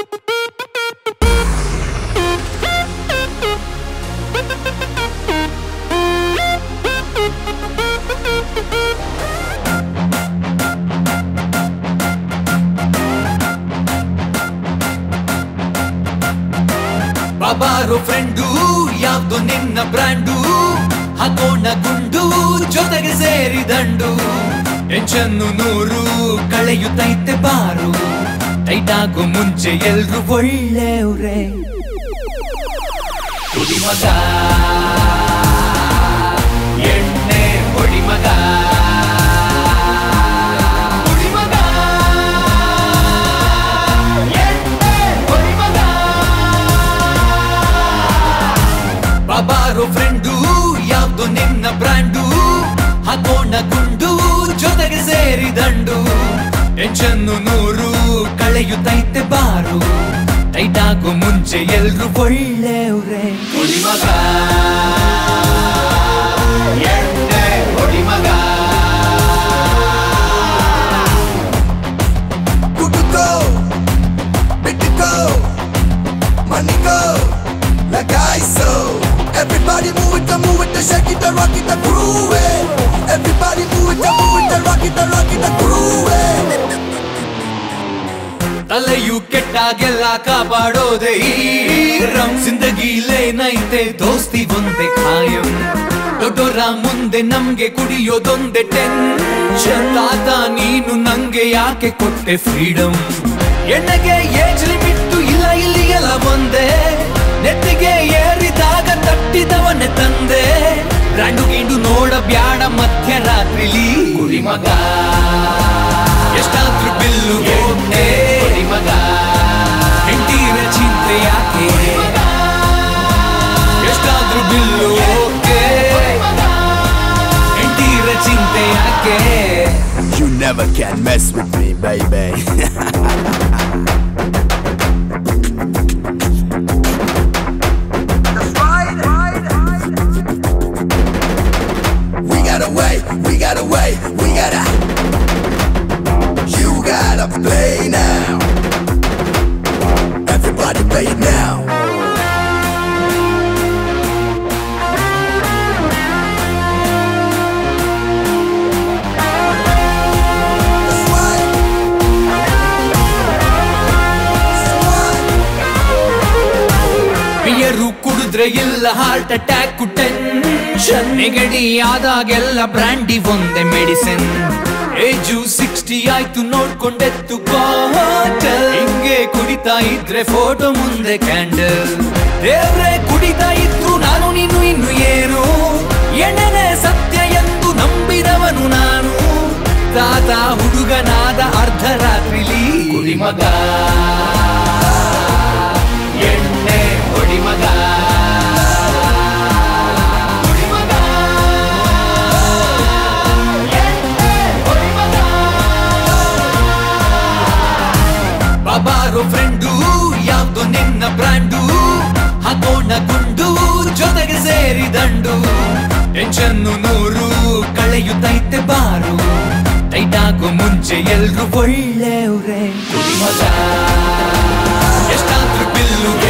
ಬಾರೋ ಫ್ರೆಂಡು ಯಾವ್ದು ನಿನ್ನ ಬ್ರ್ಯಾಂಡು ಹಾಕೋಣ ಗುಂಡು ಜೊತೆಗೆ ಸೇರಿದಂಡು ಟೆನ್ಷನ್ನು 100 ಕಳೆಯುತ್ತೈತೆ ಬಾರು ಟೈಟ್ ಆಗೋ ಮುಂಚೆ ಎಲ್ರು ಒಳ್ಳೆಯವ್ರೆ ಕುಡಿ ಮಗ ಎಣ್ಣೆ ಹೊಡಿ ಮಗ ಬಾರೋ ಫ್ರೆಂಡು ಯಾವ್ದು ನಿನ್ನ ಬ್ರ್ಯಾಂಡು ಹಾಕೋಣ ಗುಂಡು ಜೊತೆಗೆ ಸೇರಿದಂಡು ಟೆನ್ಷನ್ನು 100 ಕಳೆಯುತ್ತೈತೆ ಬಾರು ಟೈಟ್ ಆಗೋ ಮುಂಚೆ ಎಲ್ರು ಒಳ್ಳೆಯವ್ರೆ ಹೊಡಿ ಮಗ ಎಣ್ಣೆ ಹೊಡಿ ಮಗ ಕುಟುಕೋ ಬಿಟ್ಟುಕೋ ಮನಿಕೋ Lagaiso. Everybody move it, shake it, rock it, groove it. Everybody move it, rock it, groove it. Thaleyu kettaga kaapadode ram zindagile naite dosti onde khayam dodora munde namge kudiyodonde tension tata neenu nange yaake kotte freedom ennage age limit illa illigala onde ನೆತ್ತಿಗೆ ಏರಿದಾಗ ತಟ್ಟಿದವನೆ ತಂದೆ brand ಗಿಂಡು ನೋಡ ಬ್ಯಾಡ ಮಧ್ಯರಾತ್ರಿಲಿ ಕುಡಿ ಮಗ ಎಷ್ಟಾದ್ರೂ bill ಎಣ್ಣೆ ಕುಡಿ ಮಗ ಹೆಂಡತಿರ ಚಿಂತೆ ಯಾಕೆ ಎಷ್ಟಾದ್ರೂ ಬಿಲ್ಲು ಓಕೆ ಹೆಂಡತಿರ ಚಿಂತೆ ಯಾಕೆ You never can mess with me, baby. We gotta You gotta play now. Everybody play it now. Beer ಕುಡಿದ್ರೆ ಇಲ್ಲ ಹಾರ್ಟ್ ಅಟ್ಯಾಕ್ ಟೆನ್ಷನ್ ನೆಗಡಿ ಆದಾಗೆಲ್ಲ ಬ್ರ್ಯಾಂಡಿ ಒಂದೇ ಮೆಡಿಸಿನ್ ಏಜು 60 ಆಯ್ತು ನೋಡ್ಕೊಂಡೆತ್ತು ಬಾಟಲ್ ಹಿಂಗೆ ಕುಡಿತಾ ಇದ್ರೆ ಫೋಟೋ ಮುಂದೆ ಕ್ಯಾಂಡಲ್ ದೇವ್ರೆ ಕುಡಿತಾ ಇದ್ರು ನಾನು ನೀನು ಇನ್ನು ಏನು ಎಣ್ಣೆನೆ ಸತ್ಯ ಎಂದು ನಂಬಿದವನು ನಾನು ತಾತ ಹುಡುಗನಾದ ಅರ್ಧರಾತ್ರಿಲಿ ಕುಡಿ ಮಗ ಎಣ್ಣೆ ಹೊಡಿ ಮಗ ಬಾರೋ ಫ್ರೆಂಡು ಯಾವ್ದು ನಿನ್ನ ಬ್ರ್ಯಾಂಡು ಹಾಕೋಣ ಗುಂಡು ಜೊತೆಗೆ ಸೇರಿದಂಡು ಟೆನ್ಷನ್ನು 100 ಕಳೆಯುತ್ತೈತೆ ಬಾರು ಟೈಟ್ ಆಗೋ ಮುಂಚೆ ಎಲ್ರು ಒಳ್ಳೆಯವ್ರೆ ಕುಡಿ ಮಗ ಎಷ್ಟಾದ್ರೂ ಬಿಲ್ಲು